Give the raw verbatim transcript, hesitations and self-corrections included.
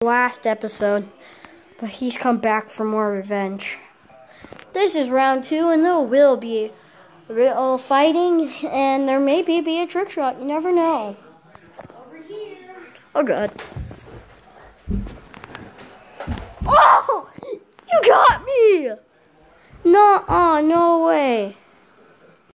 Last episode, but he's come back for more revenge. This is round two, and there will be real fighting, and there may be, be a trick shot. You never know. Over here. Oh, God. Oh! You got me! No, oh, no way.